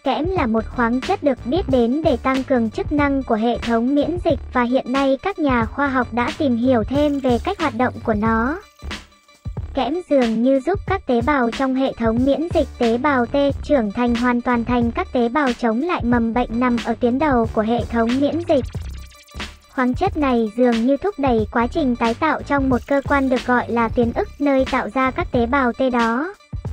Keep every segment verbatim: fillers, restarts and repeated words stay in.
Kẽm là một khoáng chất được biết đến để tăng cường chức năng của hệ thống miễn dịch và hiện nay các nhà khoa học đã tìm hiểu thêm về cách hoạt động của nó. Kẽm dường như giúp các tế bào trong hệ thống miễn dịch tế bào T trưởng thành hoàn toàn thành các tế bào chống lại mầm bệnh nằm ở tuyến đầu của hệ thống miễn dịch. Khoáng chất này dường như thúc đẩy quá trình tái tạo trong một cơ quan được gọi là tuyến ức, nơi tạo ra các tế bào T đó.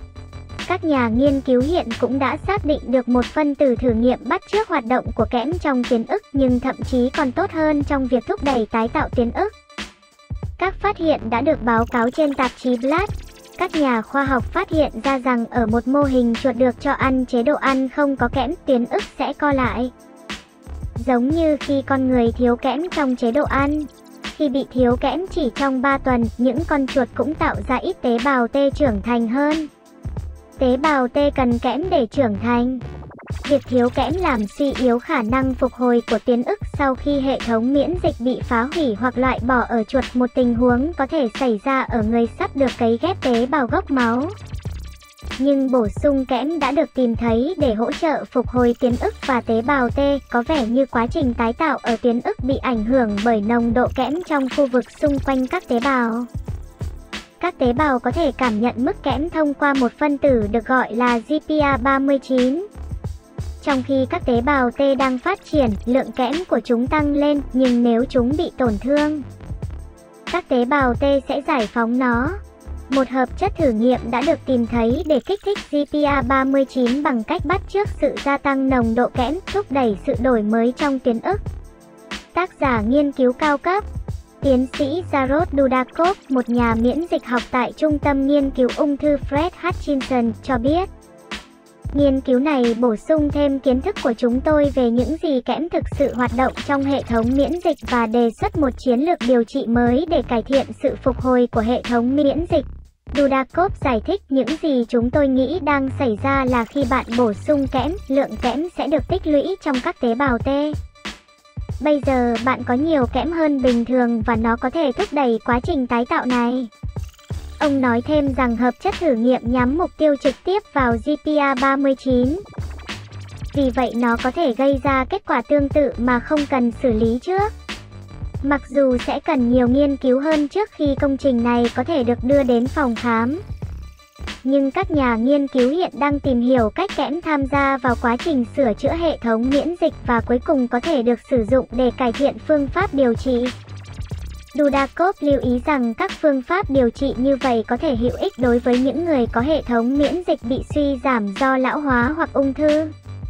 Các nhà nghiên cứu hiện cũng đã xác định được một phân tử thử nghiệm bắt chước hoạt động của kẽm trong tuyến ức nhưng thậm chí còn tốt hơn trong việc thúc đẩy tái tạo tuyến ức. Các phát hiện đã được báo cáo trên tạp chí Blood. Các nhà khoa học phát hiện ra rằng ở một mô hình chuột được cho ăn chế độ ăn không có kẽm, tuyến ức sẽ co lại. Giống như khi con người thiếu kẽm trong chế độ ăn. Khi bị thiếu kẽm chỉ trong ba tuần, những con chuột cũng tạo ra ít tế bào T trưởng thành hơn. Tế bào T cần kẽm để trưởng thành. Việc thiếu kẽm làm suy yếu khả năng phục hồi của tuyến ức sau khi hệ thống miễn dịch bị phá hủy hoặc loại bỏ ở chuột, một tình huống có thể xảy ra ở người sắp được cấy ghép tế bào gốc máu. Nhưng bổ sung kẽm đã được tìm thấy để hỗ trợ phục hồi tuyến ức và tế bào T, có vẻ như quá trình tái tạo ở tuyến ức bị ảnh hưởng bởi nồng độ kẽm trong khu vực xung quanh các tế bào. Các tế bào có thể cảm nhận mức kẽm thông qua một phân tử được gọi là G P A ba mươi chín. Trong khi các tế bào T đang phát triển, lượng kẽm của chúng tăng lên, nhưng nếu chúng bị tổn thương, các tế bào T sẽ giải phóng nó. Một hợp chất thử nghiệm đã được tìm thấy để kích thích G P A ba mươi chín bằng cách bắt chước sự gia tăng nồng độ kẽm, thúc đẩy sự đổi mới trong tuyến ức. Tác giả nghiên cứu cao cấp tiến sĩ Jarod Dudakov, một nhà miễn dịch học tại Trung tâm Nghiên cứu Ung thư Fred Hutchinson, cho biết nghiên cứu này bổ sung thêm kiến thức của chúng tôi về những gì kẽm thực sự hoạt động trong hệ thống miễn dịch và đề xuất một chiến lược điều trị mới để cải thiện sự phục hồi của hệ thống miễn dịch. Dudakov giải thích những gì chúng tôi nghĩ đang xảy ra là khi bạn bổ sung kẽm, lượng kẽm sẽ được tích lũy trong các tế bào T. Bây giờ bạn có nhiều kẽm hơn bình thường và nó có thể thúc đẩy quá trình tái tạo này. Ông nói thêm rằng hợp chất thử nghiệm nhắm mục tiêu trực tiếp vào G P A ba mươi chín. Vì vậy nó có thể gây ra kết quả tương tự mà không cần xử lý trước. Mặc dù sẽ cần nhiều nghiên cứu hơn trước khi công trình này có thể được đưa đến phòng khám. Nhưng các nhà nghiên cứu hiện đang tìm hiểu cách kẽm tham gia vào quá trình sửa chữa hệ thống miễn dịch và cuối cùng có thể được sử dụng để cải thiện phương pháp điều trị. Dudakov lưu ý rằng các phương pháp điều trị như vậy có thể hữu ích đối với những người có hệ thống miễn dịch bị suy giảm do lão hóa hoặc ung thư.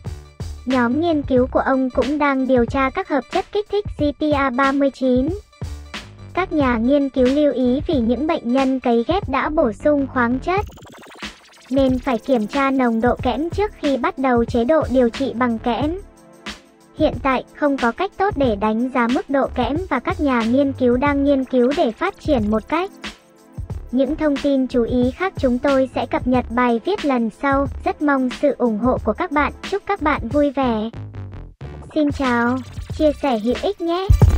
Nhóm nghiên cứu của ông cũng đang điều tra các hợp chất kích thích G P A ba mươi chín. Các nhà nghiên cứu lưu ý vì những bệnh nhân cấy ghép đã bổ sung khoáng chất, nên phải kiểm tra nồng độ kẽm trước khi bắt đầu chế độ điều trị bằng kẽm. Hiện tại, không có cách tốt để đánh giá mức độ kẽm và các nhà nghiên cứu đang nghiên cứu để phát triển một cách. Những thông tin chú ý khác chúng tôi sẽ cập nhật bài viết lần sau. Rất mong sự ủng hộ của các bạn. Chúc các bạn vui vẻ. Xin chào, chia sẻ hữu ích nhé.